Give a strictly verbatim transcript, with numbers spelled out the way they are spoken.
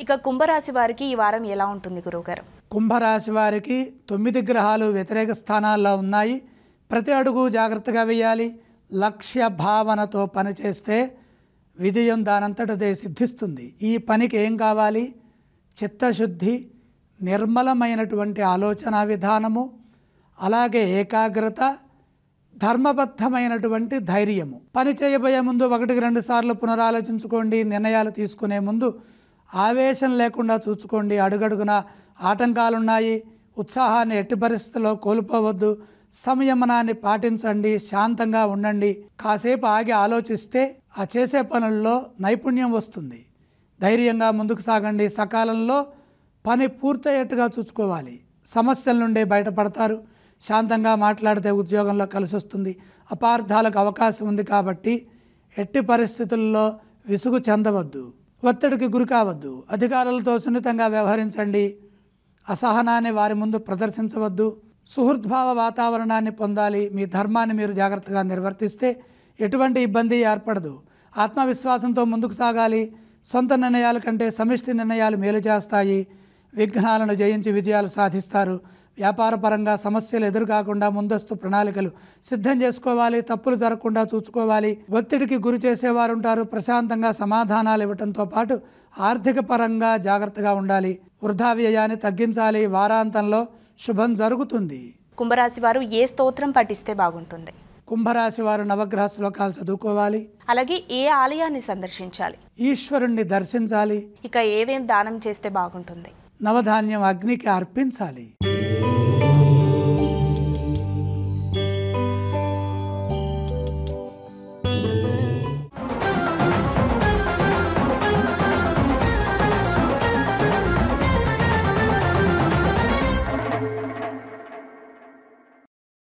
ఇక కుంభరాశి వారికి ఈ వారం ఎలా ఉంటుంది గురువుగారు? కుంభరాశి వారికి తొమ్మిది గ్రహాలు వ్యతిరేక స్థానాల్లో ఉన్నాయి. ప్రతి అడుగు జాగ్రత్తగా వేయాలి. లక్ష్య భావనతో పనిచేస్తే విజయం దానంతటదే సిద్ధిస్తుంది. ఈ పనికి ఏం కావాలి? చిత్తశుద్ధి, నిర్మలమైనటువంటి ఆలోచన విధానము, అలాగే ఏకాగ్రత, ధర్మబద్ధమైనటువంటి ధైర్యము. పని చేయబోయే ముందు ఒకటికి రెండు సార్లు పునరాలోచించుకోండి. నిర్ణయాలు తీసుకునే ముందు ఆవేశం లేకుండా చూసుకోండి. అడుగడుగున ఆటంకాలున్నాయి. ఉత్సాహాన్ని ఎట్టి పరిస్థితుల్లో కోల్పోవద్దు. సంయమనాన్ని పాటించండి. శాంతంగా ఉండండి. కాసేపు ఆగి ఆలోచిస్తే ఆ చేసే పనుల్లో నైపుణ్యం వస్తుంది. ధైర్యంగా ముందుకు సాగండి. సకాలంలో పని పూర్తయ్యేట్టుగా చూసుకోవాలి. సమస్యల నుండి బయటపడతారు. శాంతంగా మాట్లాడితే ఉద్యోగంలో కలిసి వస్తుంది. అపార్థాలకు అవకాశం ఉంది కాబట్టి ఎట్టి పరిస్థితుల్లో విసుగు చెందవద్దు. ఒత్తిడికి గురి కావద్దు. అధికారులతో సున్నితంగా వ్యవహరించండి. అసహనాన్ని వారి ముందు ప్రదర్శించవద్దు. సుహృద్భావ వాతావరణాన్ని పొందాలి. మీ ధర్మాన్ని మీరు జాగ్రత్తగా నిర్వర్తిస్తే ఎటువంటి ఇబ్బంది ఏర్పడదు. ఆత్మవిశ్వాసంతో ముందుకు సాగాలి. సొంత నిర్ణయాల కంటే సమిష్టి నిర్ణయాలు మేలు చేస్తాయి. విఘ్నాలను జయించి విజయాలు సాధిస్తారు. వ్యాపారపరంగా సమస్యలు ఎదురుకాకుండా ముందస్తు ప్రణాళికలు సిద్ధం చేసుకోవాలి. తప్పులు జరగకుండా చూసుకోవాలి. ఒత్తిడికి గురి చేసేవారు ఉంటారు. ప్రశాంతంగా సమాధానాలు ఇవ్వడంతో పాటు ఆర్థిక పరంగా జాగ్రత్తగా ఉండాలి. వృధా వ్యయాన్ని తగ్గించాలి. వారాంతంలో శుభం జరుగుతుంది. కుంభరాశి వారు ఏ స్తోత్రం పఠిస్తే బాగుంటుంది? కుంభరాశి వారు నవగ్రహ శ్లోకాలు చదువుకోవాలి. అలాగే ఏ ఆలయాన్ని సందర్శించాలి? ఈశ్వరుణ్ణి దర్శించాలి. ఇక ఏవేం దానం చేస్తే బాగుంటుంది? నవధాన్యం అగ్నికి అర్పించాలి.